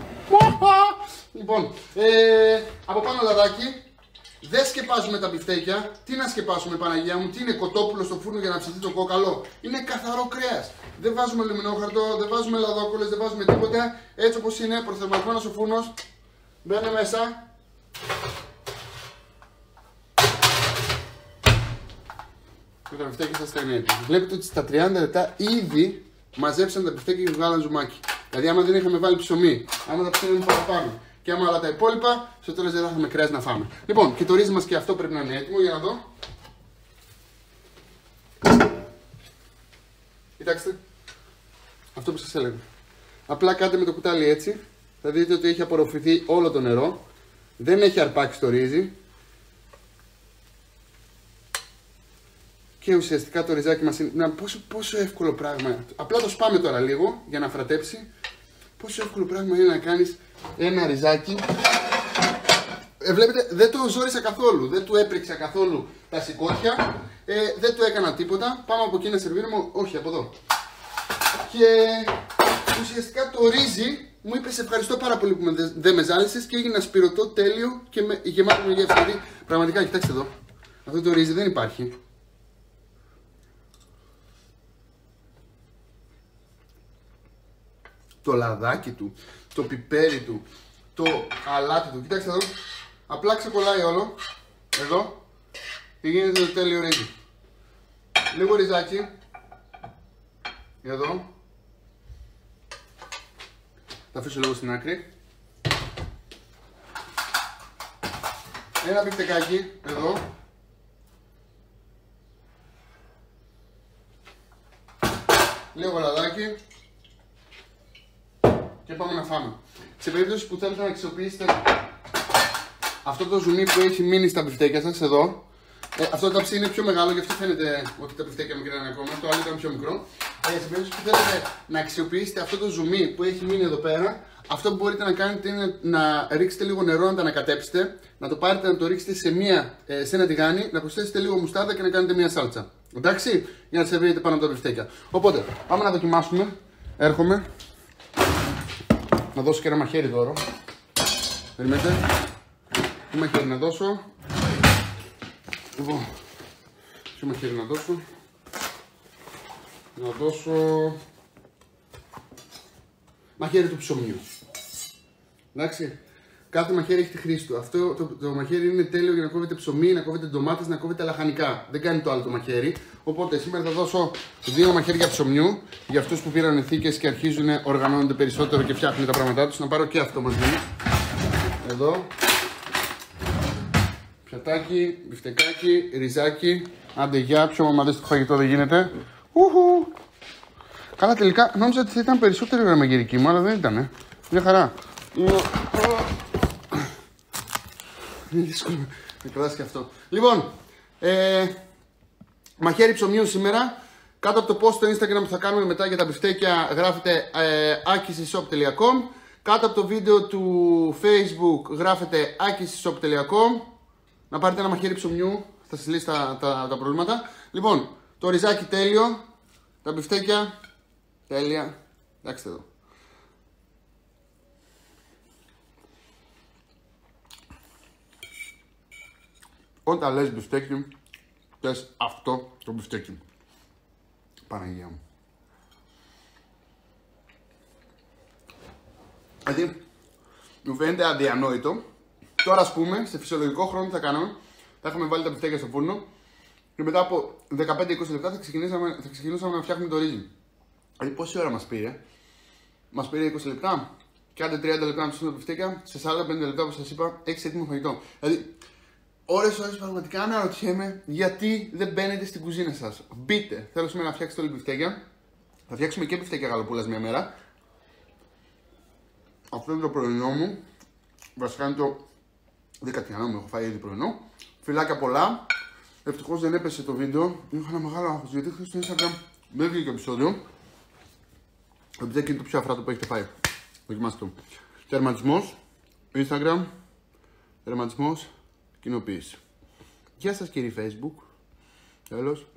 Λοιπόν, ε, από πάνω λαδάκι. Δεν σκεπάζουμε τα μπιφτέκια. Τι να σκεπάσουμε, Παναγία μου, τι είναι κοτόπουλο στο φούρνο για να ψηθεί το κόκαλο. Είναι καθαρό κρέας. Δεν βάζουμε αλουμινόχαρτο, δεν βάζουμε λαδόκολλες, δεν βάζουμε τίποτα. Έτσι όπως είναι, προθερμασμένος ο φούρνος. Μπαίνει μέσα. και τα μπιφτέκια σας θα είναι έτοιμα. Βλέπετε ότι στα τριάντα λεπτά ήδη μαζέψαν τα μπιφτέκια και βγάλαν ζουμάκι. Δηλαδή, άμα δεν είχαμε βάλει ψωμί, άμα τα ψήναμε παραπάνω και άμα όλα τα υπόλοιπα, στο τέλος δεν θα είχαμε κρέας να φάμε. Λοιπόν, και το ρύζι μας και αυτό πρέπει να είναι έτοιμο, για να δω. Κοιτάξτε, αυτό που σας έλεγα. Απλά κάντε με το κουτάλι έτσι, θα δείτε ότι έχει απορροφηθεί όλο το νερό, δεν έχει αρπάξει το ρύζι και ουσιαστικά το ριζάκι μας είναι να, πόσο, πόσο εύκολο πράγμα. Απλά το σπάμε τώρα λίγο για να φρατέψει. Πόσο εύκολο πράγμα είναι να κάνεις ένα ριζάκι. Ε, βλέπετε, δεν το ζόρισα καθόλου, δεν του έπρεξα καθόλου τα σηκώτια, ε, δεν του έκανα τίποτα. Πάμε από εκεί να σερβίρουμε, όχι από εδώ. Και ουσιαστικά το ρύζι μου είπε σε ευχαριστώ πάρα πολύ που με, δεν με ζάλισες και έγινε ασπυρωτό, τέλειο και με, γεμάτο με γεύση. Δηλαδή, πραγματικά, κοιτάξτε εδώ, αυτό το ρύζι δεν υπάρχει. Το λαδάκι του, το πιπέρι του, το αλάτι του, κοιτάξτε εδώ, απλά ξεκολλάει όλο, εδώ, και γίνεται το τέλειο ρύζι. Λίγο ριζάκι, εδώ, θα αφήσω λίγο στην άκρη. Ένα μπιφτεκάκι, εδώ. Λίγο λαδάκι. Και πάμε να φάμε. Σε περίπτωση που θέλετε να αξιοποιήσετε αυτό το ζουμί που έχει μείνει στα μπιφτέκια σας, εδώ. Ε, αυτό το ταψί είναι πιο μεγάλο, γι' αυτό φαίνεται ότι τα μπιφτέκια μικρά είναι ακόμα. Το άλλο ήταν πιο μικρό. Ε, σε περίπτωση που θέλετε να αξιοποιήσετε αυτό το ζουμί που έχει μείνει εδώ πέρα, αυτό που μπορείτε να κάνετε είναι να ρίξετε λίγο νερό, να τα ανακατέψετε, να το πάρετε να το ρίξετε σε, μία, ε, σε ένα τηγάνι, να προσθέσετε λίγο μουστάρδα και να κάνετε μία σάλτσα. Εντάξει, για να σερβίρετε πάνω από τα μπιφτέκια. Οπότε, πάμε να δοκιμάσουμε. Έρχομαι. Να δώσω και ένα μαχαίρι δώρο. Περιμένετε. Τι μαχαίρι να δώσω. Λοιπόν, τι μαχαίρι να δώσω. Να δώσω μαχαίρι του ψωμιού. Εντάξει. Κάθε μαχαίρι έχει τη χρήση του. Αυτό το, το μαχαίρι είναι τέλειο για να κόβετε ψωμί, να κόβετε ντομάτες, να κόβετε λαχανικά. Δεν κάνει το άλλο το μαχαίρι. Οπότε σήμερα θα δώσω δύο μαχαίρια ψωμιού για αυτούς που πήραν ηθίκες και αρχίζουν, οργανώνονται περισσότερο και φτιάχνουν τα πράγματά τους. Να πάρω και αυτό μαζί. Εδώ. Πιατάκι, μπιφτεκάκι, ριζάκι. Άντε γεια, πιο μαμαδέστικο φαγητό δεν γίνεται. Ουχου. Καλά, τελικά νόμιζα ότι θα ήταν περισσότερη ώρα μαγειρική μου, αλλά δεν ήταν. Ε. Μια χαρά. Είναι δύσκολο να κρατάς και αυτό. Λοιπόν, ε, μαχαίρι ψωμιού σήμερα. Κάτω από το post στο Instagram που θα κάνουμε μετά για τα μπιφτέκια γράφετε ε, akisishop τελεία com. Κάτω από το βίντεο του Facebook γράφετε akisishop τελεία com. Να πάρετε ένα μαχαίρι ψωμιού, θα σας λύσει τα, τα, τα προβλήματα. Λοιπόν, το ριζάκι τέλειο, τα μπιφτέκια τέλεια. Εντάξει εδώ. Όταν λες μπιφτέκι, πες αυτό το μπιφτέκι. Παναγία μου. Δηλαδή, μου φαίνεται αδιανόητο. Τώρα, ας πούμε, σε φυσιολογικό χρόνο τι θα κάναμε. Θα είχαμε βάλει τα μπιφτέκια στο φούρνο και μετά από δεκαπέντε με είκοσι λεπτά θα ξεκινήσαμε, θα ξεκινήσαμε να φτιάχνουμε το ρύζι. Δηλαδή, πόση ώρα μας πήρε? Μας πήρε είκοσι λεπτά και άντε τριάντα λεπτά να ψήσουμε τα μπιφτέκια. Σε σαράντα πέντε λεπτά, όπως σας είπα, έχεις έτοιμο φαγητό. Δηλαδή, ώρες ώρες πραγματικά αναρωτιέμαι γιατί δεν μπαίνετε στην κουζίνα σας. Μπείτε. Θέλω σήμερα να φτιάξετε όλη μπιφτέκια. Θα φτιάξουμε και μπιφτέκια γαλοπούλας μια μέρα. Αυτό είναι το πρωινό μου. Βασικά είναι το δεκατιανό μου. Έχω φάει ήδη πρωινό. Φιλάκια πολλά. Ευτυχώς δεν έπεσε το βίντεο. Είχα ένα μεγάλο άγχος γιατί χθες στο Instagram δεν βγήκε επεισόδιο. Το μπιφτέκι είναι το πιο αφράτο που έχετε φάει. Δοκιμάστε το. Τερματισμός. Instagram. Τερματισμός. Κοινοποίηση. Γεια σας κύριε Facebook. Τέλος.